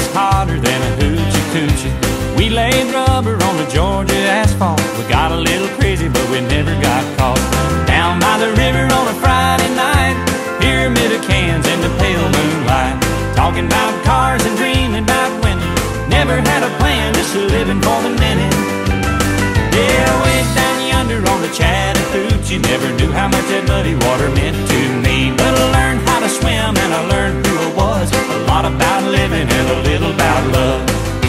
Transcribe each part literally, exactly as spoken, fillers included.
gets hotter than a hoochie coochie. We laid rubber on the Georgia asphalt. We got a little crazy, but we never got caught. Down by the river on a Friday night, pyramid of cans in the pale moonlight, talking about cars and dreaming about women. Never had a plan, just living for the minute. Yeah, way down yonder on the Chattahoochee, never knew how much that muddy water meant to me. But I learned how to swim and I learned who I was. A lot about living and a little about love.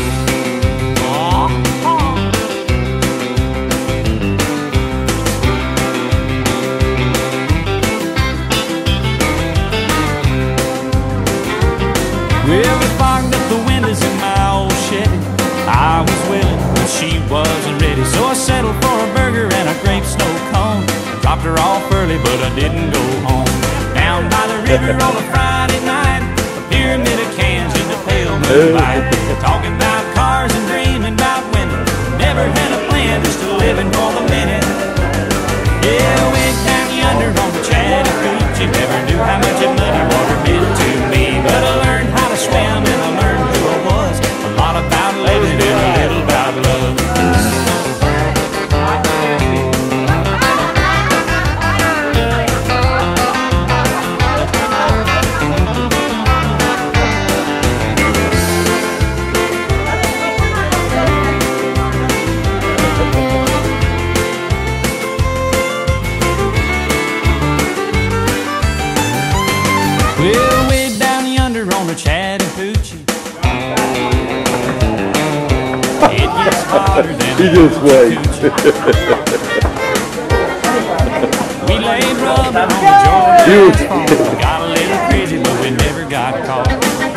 Well, we fogged up the windows in my old Chevy. I was willing, but she wasn't ready. So I settled for a burger and a grape snow cone. I dropped her off early, but I didn't go home. Down by the river on a Friday night, a pyramid of cans in the pale moonlight, talking about cars and dreaming about women. Never had a plan, just living for the minute. Yeah, went down yonder on the Chattahoochee, never knew how much that muddy water meant to me. But I learned how to swim and I learned who I was. A lot about living and a little about love. Well, way down yonder on the Chattahoochee, it gets hotter than He just waits. We laid rubber on the Georgia asphalt. We got a little crazy, but we never got caught.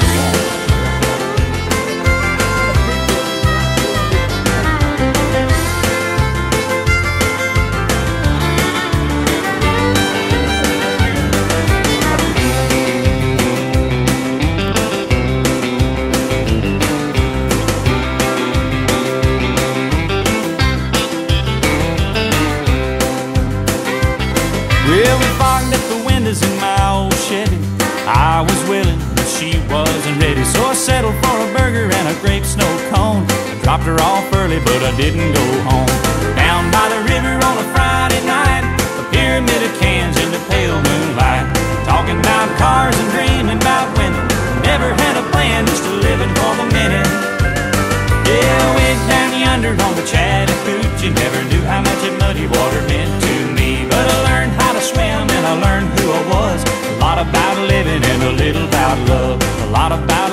Well, we fogged up the windows in my old Chevy. I was willing, but she wasn't ready. So I settled for a burger and a grape snow cone. I dropped her off early, but I didn't go home. Down by the river on a Friday night, a pyramid of cans in the pale moonlight, talking about cars and dreaming about women. Never had a plan, just living for the minute. Yeah, went down yonder on the Chattahoochee, never knew how much that muddy water meant to me. But I learned how to swim and I learned who I was. A lot about living and a little about love. A lot about